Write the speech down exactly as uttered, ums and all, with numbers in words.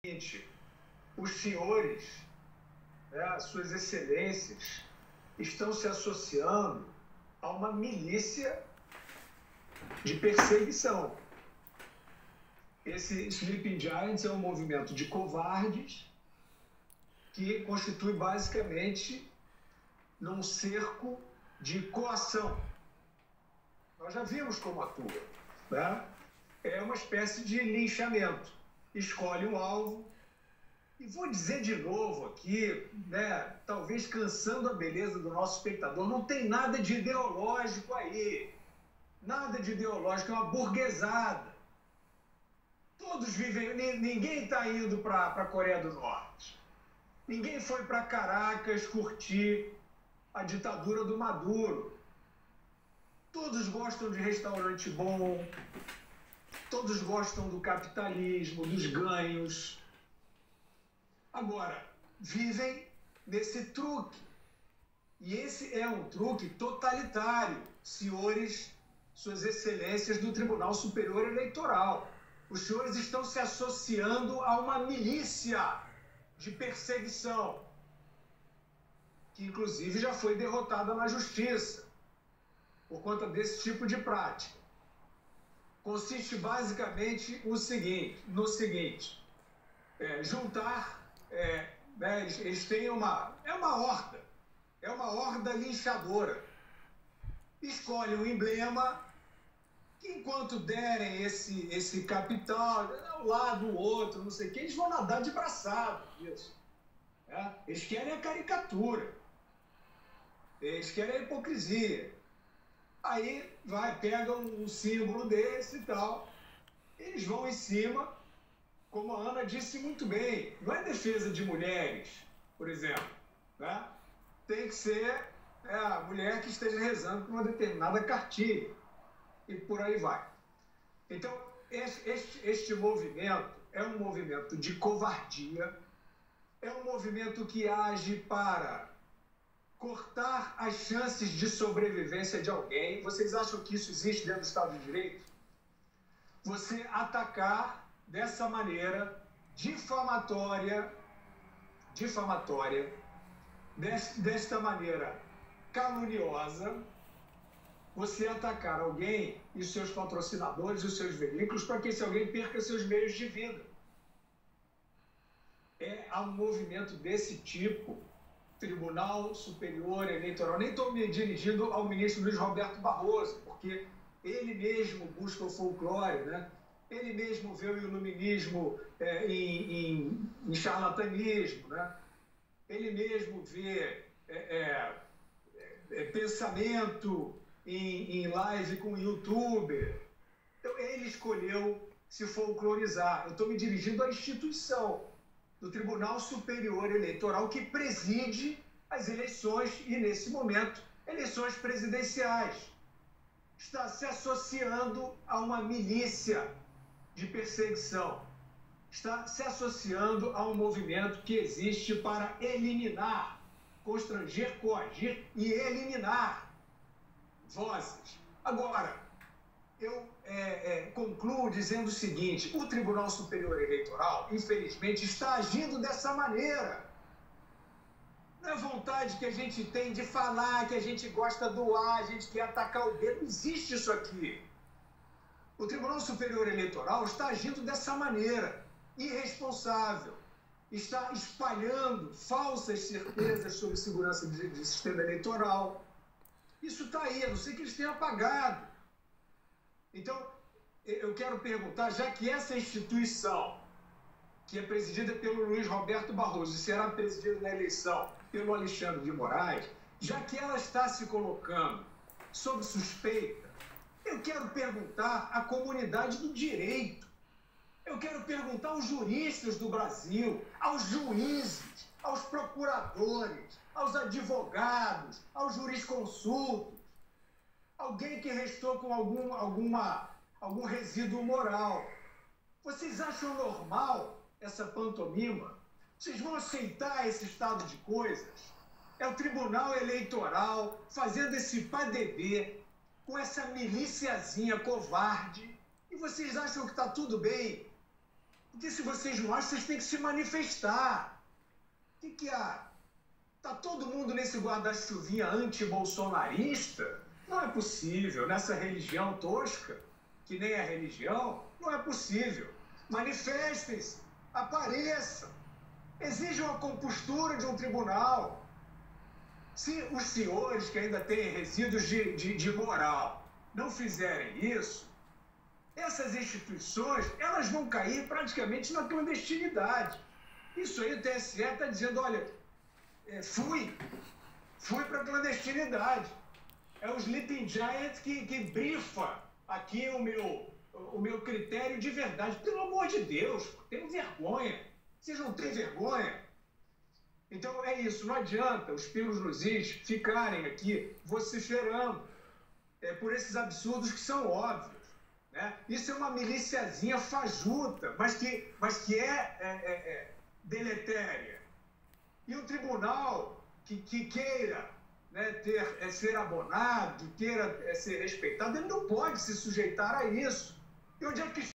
seguinte: os senhores, né, suas excelências, estão se associando a uma milícia de perseguição. Esse Sleeping Giants é um movimento de covardes que constitui basicamente num cerco de coação. Nós já vimos como atua, né? É uma espécie de linchamento. Escolhe um alvo, e vou dizer de novo aqui, né, talvez cansando a beleza do nosso espectador, não tem nada de ideológico aí. Nada de ideológico, é uma burguesada. Todos vivem, ninguém está indo para a Coreia do Norte. Ninguém foi para Caracas curtir a ditadura do Maduro. Todos gostam de restaurante bom, todos gostam do capitalismo, dos ganhos. Agora, vivem nesse truque. E esse é um truque totalitário, senhores, suas excelências do Tribunal Superior Eleitoral. Os senhores estão se associando a uma milícia de perseguição, que inclusive já foi derrotada na justiça por conta desse tipo de prática. Consiste basicamente o seguinte, no seguinte, é, juntar, é, né, eles, eles têm uma, é uma horda, é uma horda linchadora. Escolhe um emblema que, enquanto derem esse, esse capital, um lado, o outro, não sei o quê, eles vão nadar de braçada, isso. É? Eles querem a caricatura, eles querem a hipocrisia. Aí vai, pegam um símbolo desse e tal, eles vão em cima, como a Ana disse muito bem, não é defesa de mulheres, por exemplo, né? Tem que ser é, a mulher que esteja rezando por uma determinada cartilha, e por aí vai. Então, este, este, este movimento é um movimento de covardia, é um movimento que age para cortar as chances de sobrevivência de alguém. Vocês acham que isso existe dentro do Estado de Direito? Você atacar dessa maneira difamatória, difamatória, desta, desta maneira caluniosa, você atacar alguém e seus patrocinadores e os seus veículos para que esse alguém perca seus meios de vida. É um movimento desse tipo. Tribunal Superior Eleitoral. Nem estou me dirigindo ao ministro Luiz Roberto Barroso, porque ele mesmo busca o folclore, né? Ele mesmo vê o iluminismo é, em, em, em charlatanismo, né? Ele mesmo vê é, é, é, pensamento em, em live com youtuber. Então, ele escolheu se folclorizar. Eu estou me dirigindo à instituição do Tribunal Superior Eleitoral, que preside as eleições, e nesse momento, eleições presidenciais. Está se associando a uma milícia de perseguição. Está se associando a um movimento que existe para eliminar, constranger, coagir e eliminar vozes. Agora, eu é, é, concluo dizendo o seguinte: o Tribunal Superior Eleitoral, infelizmente, está agindo dessa maneira. Não é vontade que a gente tem de falar, que a gente gosta do ar, a gente quer atacar o dedo. Não existe isso aqui. O Tribunal Superior Eleitoral está agindo dessa maneira, irresponsável. Está espalhando falsas certezas sobre segurança de, de sistema eleitoral. Isso está aí, a não ser que eles tenham apagado. Então, eu quero perguntar, já que essa instituição, que é presidida pelo Luiz Roberto Barroso e será presidida na eleição pelo Alexandre de Moraes, já que ela está se colocando sob suspeita, eu quero perguntar à comunidade do direito, eu quero perguntar aos juristas do Brasil, aos juízes, aos procuradores, aos advogados, aos jurisconsultos, alguém que restou com algum, alguma, algum resíduo moral. Vocês acham normal essa pantomima? Vocês vão aceitar esse estado de coisas? É o Tribunal Eleitoral fazendo esse padedê com essa miliciazinha covarde, e vocês acham que está tudo bem? Porque se vocês não acham, vocês têm que se manifestar. O que, que há? Está todo mundo nesse guarda-chuvinha anti-bolsonarista? Não é possível. Nessa religião tosca, que nem é religião, não é possível. Manifestem-se, apareçam, exijam a compostura de um tribunal. Se os senhores que ainda têm resíduos de, de, de moral não fizerem isso, essas instituições elas vão cair praticamente na clandestinidade. Isso aí o T S E está dizendo, olha, é, fui, fui para a clandestinidade. É o Sleeping Giant que, que brifa aqui o meu, o meu critério de verdade. Pelo amor de Deus, tenham vergonha. Vocês não têm vergonha? Então é isso, não adianta os pilos nos is ficarem aqui vociferando é, por esses absurdos que são óbvios. Né? Isso é uma miliciazinha fajuta, mas que, mas que é, é, é, é deletéria. E o tribunal que, que queira, né, ter, é, ser abonado, que queira é, ser respeitado, ele não pode se sujeitar a isso. E onde é que